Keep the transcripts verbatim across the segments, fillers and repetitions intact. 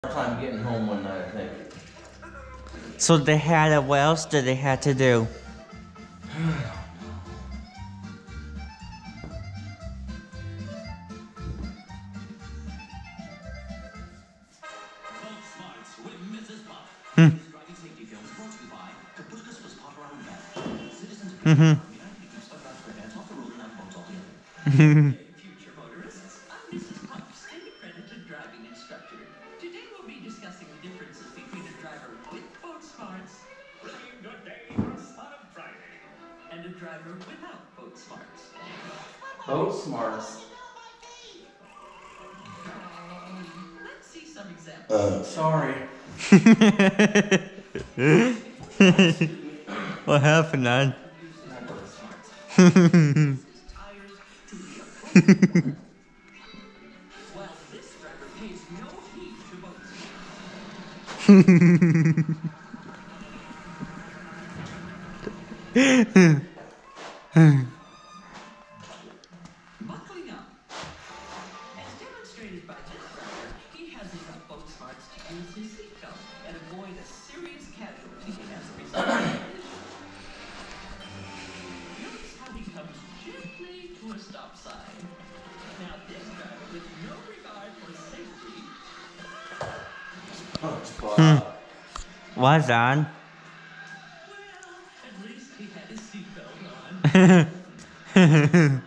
Time getting home one night, I think. So they had a, what else did they have to do? Hmm. Mm-hmm. Future motorists, I'm Missus Puffs, an accredited driving instructor. Today we'll be discussing the differences between a driver with boat smarts, brilliant good day for a spot of Friday, and a driver without boat smarts. Boat smarts. Let's see some examples. Uh, sorry. What happened, man? Not boat smarts. Tires to the appropriate level. While this driver pays no heed to boat Buckling up. As demonstrated by this driver, he has enough boat smarts to use his seatbelt and avoid a serious casualty as a result of the collision. Notice how he comes gently to a stop sign. Now this driver with no regard for safety. Oh, spot. What's on? Well, at least he had his seatbelt on.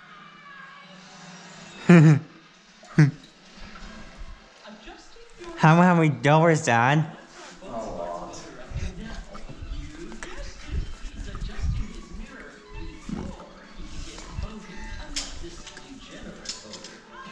Adjusting your How many doors on? A lot. Now, you guessed it, he's adjusting his mirror before he begins voting, unlike this degenerate voter.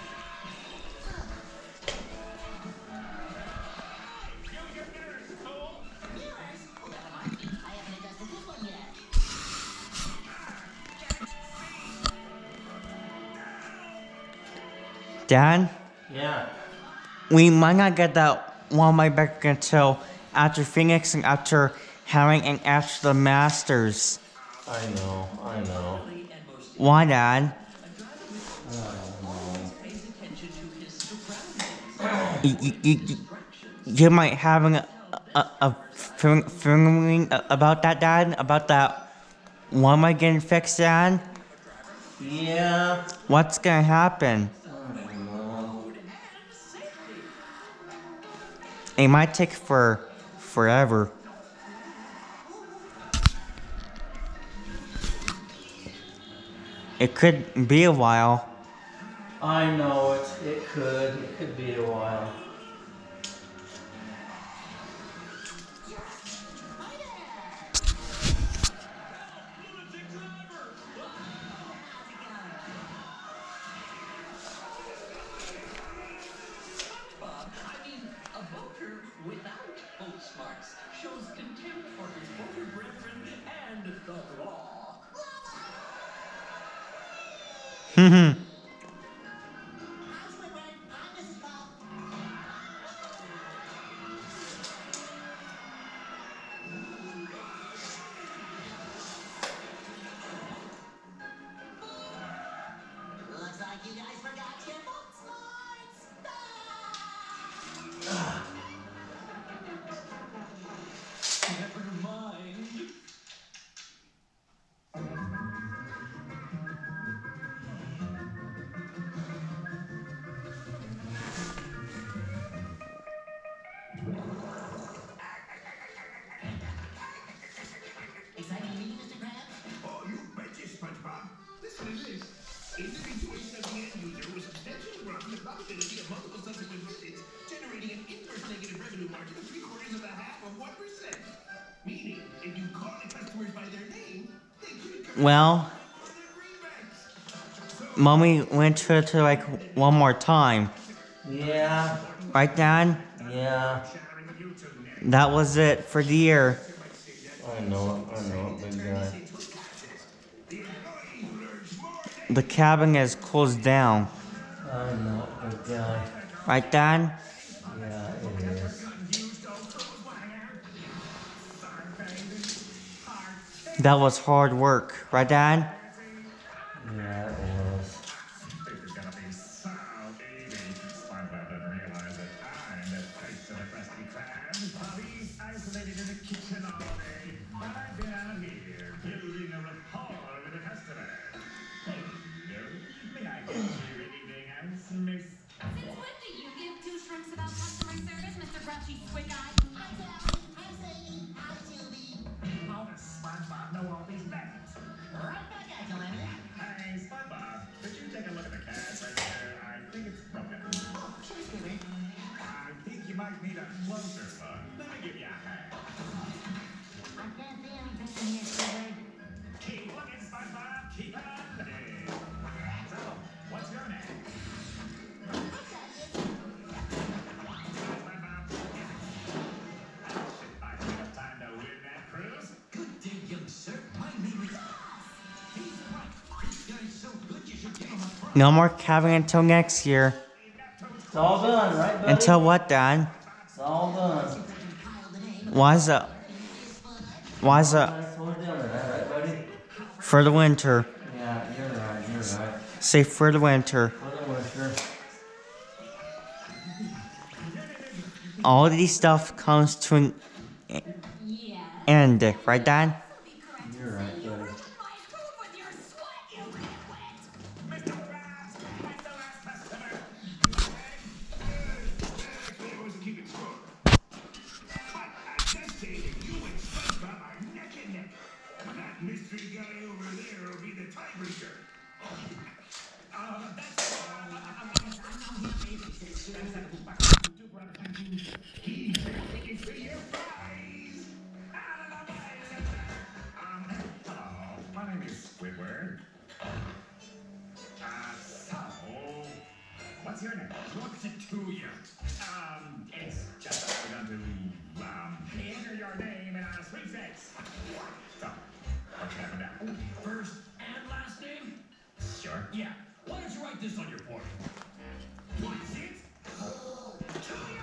Dan? Yeah. We might not get that one way back until after Phoenix and after having and after the Masters. I know. I know. And most Why, Dan? a driver with always pays attention to his surroundings. You, you, you, you might having a, a, a feeling, feeling about that, Dan? About that one way getting fixed, Dan? Yeah. What's gonna happen? I don't know. It might take for forever. It could be a while. I know it. It could. It could be a while. Bob, I mean, a voter without boat smarts shows contempt for his voter brethren and the law. Looks like you guys forgot your boat smarts. Never mind. Exciting meeting, Mister Krabs? Oh, you betcha, SpongeBob. Listen to this. Individuation of the end user was substantially wrong the probability of multiple subsequent visits, generating an inverse negative revenue margin of three quarters of a half of one percent. Meaning, if you call the customers by their name, they couldn't come Well, for their greenbacks. Mommy went to to like one more time. Yeah. Right, Dan? Yeah. That was it for the year. I know it. I know it, big guy. The cabin is closed down. I know it, big guy. Right, Dan? Yeah, it is. That was hard work. Right, Dan? Yeah, it was. This is gonna be so easy. SpongeBob doesn't realize that I'm as patient City crabs, puppies, isolated in the kitchen all day. But I've been out here, building a rapport with the customer. Hello, may I get you anything else, miss? Since when do you give two shrimps about customer service, Mister Grouchy Squick Eye? Hi, Sally. Hi, Sadie. Hi, Julie. How does SpongeBob know all these names? Right back at you, Lenny. Hey, SpongeBob, could you take a look at the cat right there? I think it's broken. Oh, sure, Scooby. I think you might need a closer look. Let me give you a hand. I can't see anything in here, Scooby. Keep looking, SpongeBob. Keep on looking. So, what's your name? Hi, Sassy. SpongeBob. Should I take up time to win that cruise? Good day, young sir. My name is... He's right. This guy's so good you should give him a prize. No more calving until next year. It's all done, right, buddy? Until what, Dad? It's all done. Why is it? Why is it Nice one dinner, right, buddy? for the winter? Yeah, you're right, you're right. Say for the winter. For the winter. All of these stuff comes to an Yeah. end, right, Dad? Be correct. You're right, buddy. My food with your sweat, you nitwit! Mister Krabs, that's the last customer. Hey, who's keeping score? But at this stage, you and SpongeBob are neck and neck. That mystery guy over there will be the tiebreaker. Uh, that's all. I'm here, He's taking for your prize. Out of the way, Um, hello, my name is Squidward. Uh, so, what's your name? What's it to you? Um, it's just that we're going to, um, enter your name in our sweepstakes. So, what you have down? First and last name? Sure. Yeah. Why don't you write this on your board? What is it? Julia!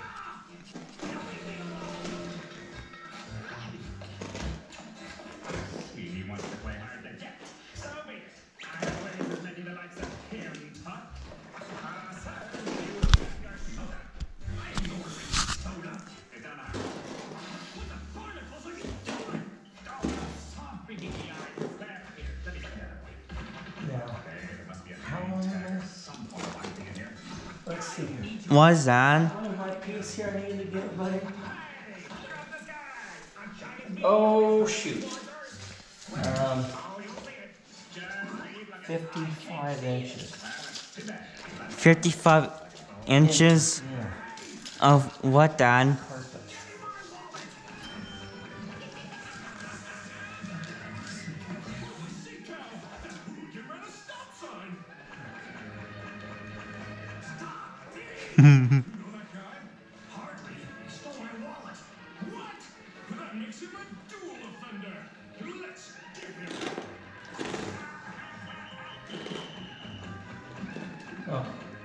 He wants to play hard to get. So be it. I always have many the likes of him, huh? Uh, sir, you have your soda. I'm ordering soda. It's on our... What the barnacles are you doing? Oh, soft beginning eyes. There, here, let me get that away. Yeah. Okay, there must be a How name long tag or is this? some form of lighting in here. Let's see here. What is that? One of my piece here I need to get, buddy. Hey, clear up the sky! I'm shining beam. Oh, shoot. Um, Oh, you'll see it. Just leave like a fifty-five inches. too bad. fifty-five inches Yeah, of what, Dad? perfect. Get rid of stop sign. You know that guy? Hardly. He stole my wallet. What? That makes him a dual offender. Let's give him... Oh,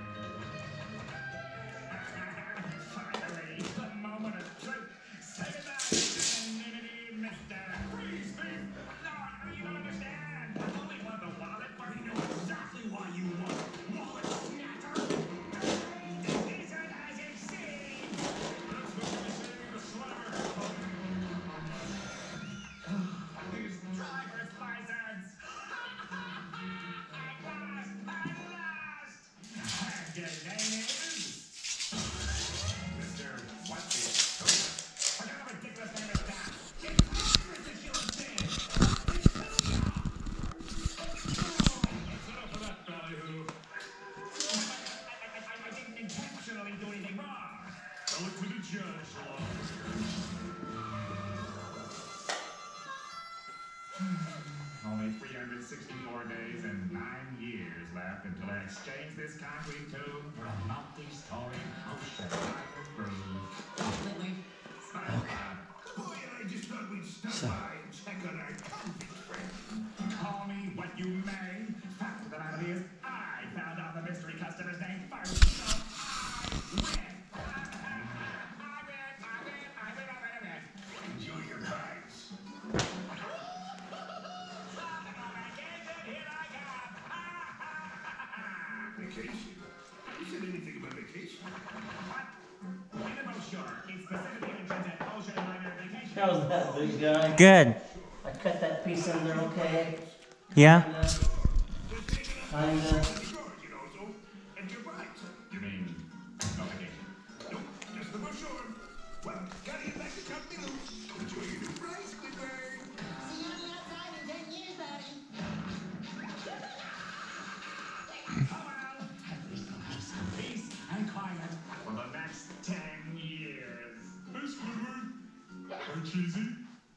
Finally, the moment of truth. Say that, anonymity, mister. Freeze, thief! No, you don't understand. I only want the wallet, but he knows Exactly why you want wallet snatter. These are as you see. That's what you're saying, the slammer. These driver's license. At last, at last. And your name is? Mister What's it? What kind of ridiculous name is that? It's ridiculous name. It's Set up for that ballyhoo. I, I, I, I didn't intentionally do anything wrong. Tell it to the judge, Lon. Only three hundred sixty-four days and nine years left until I exchange this concrete tomb for a multi-story house that I approve. SpongeBob. Boy, and I just thought we'd stop So- by and check on our convict friend. Call me what you may. Fact of the matter is, I found out the mystery customer's name first, so I win. I win, I win, I win, I win, I win. Enjoy your prize. Vacation? Who said anything about vacation? What? When about How's that, big guy? Good. I cut that piece in there, okay? Yeah? Kinda. Kinda. You know, so, and you're right. You mean, okay. Nope, just the brochure. Well, gotta get back to company loose. Enjoy your new prize, Squidward. See you on the outside in ten years, buddy. Peace and quiet for the next ten years. Hey, Squidward. Hey, Cheesy.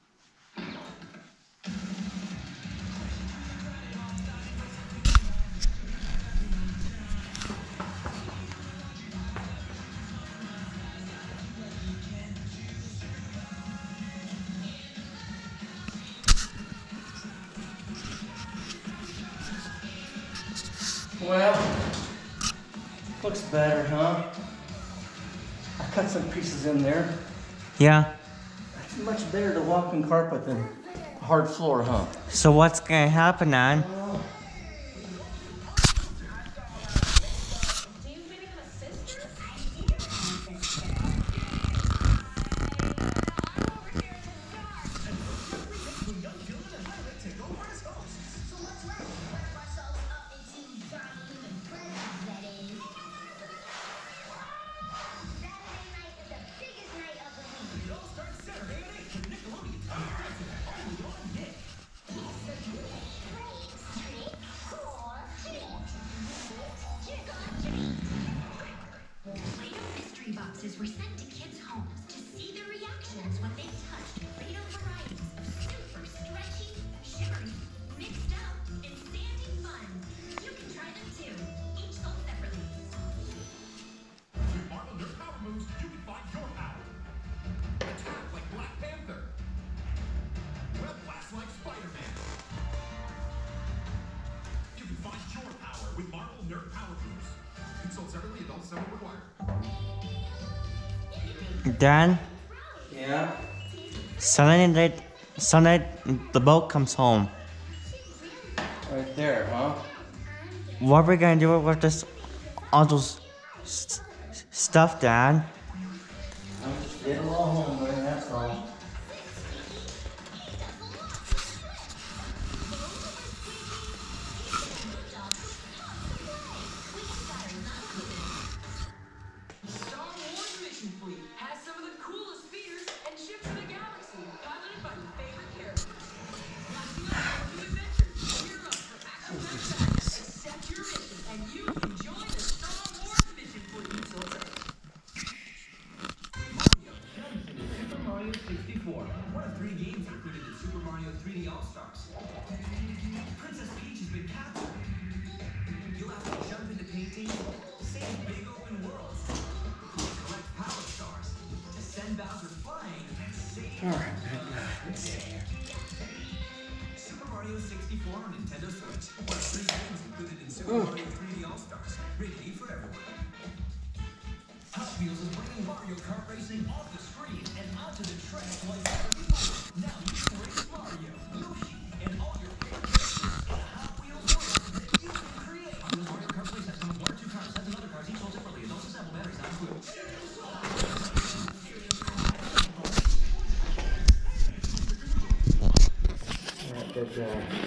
Well, looks better, huh? I cut some pieces in there. Yeah. It's much better to walk in carpet than hard floor, huh? So what's gonna happen, Nan? Do you maybe have a sister? So what's left? Work ourselves up into giant human presents, that is. Saturday night is the biggest night of the week. It all starts Saturday at eight with Nickelodeon. Only on Nick. So you can trick, trick, or treat. Trick or treat. Play-Doh mystery boxes were sent to kids' homes to see their reactions when they touched Play-Doh varieties of super stretchy, shimmery, mixed up, and sandy fun. You can try them too, each sold separately. With Marvel Nerd Power Moves, you can find your power. Attack like Black Panther. Web blast like Spider-Man. You can find your power with Marvel Nerd Power Moves. Consult separately, adults seven required. Dan, Yeah? Sunday night, Sunday, the boat comes home. Right there, huh? What are we gonna do with this, all those s- stuff, Dan? I'm just getting a little home there, that's all. Star Wars Mission Fleet has some of the coolest speeders and ships in the galaxy, piloted by your favorite characters. Blasting off on new adventures, gear up for action-packed battles, accept your mission, and you can join the Star Wars Mission Fleet. So it's Mario jumps into Super Mario sixty-four, one of three games included in Super Mario three D All-Stars. Princess Peach has been captured. You'll have to jump into paintings, save big open worlds, collect power stars, to send Bowser flying, and save. Alright, big guy, let's see here. Super Mario sixty-four on Nintendo Switch. One of three games included in Super Mario three D All-Stars. Rated E for everyone. Hot Wheels is bringing Mario Kart racing off the screen and onto the track like never before. Now you can race Mario, Yoshi, and all your favorite characters in a Hot Wheels world that you can create. Hot Wheels Mario Kart play sets come with one or two cars, sets and other cars, each sold separately. Adults assemble, batteries not included. Alright, good guy.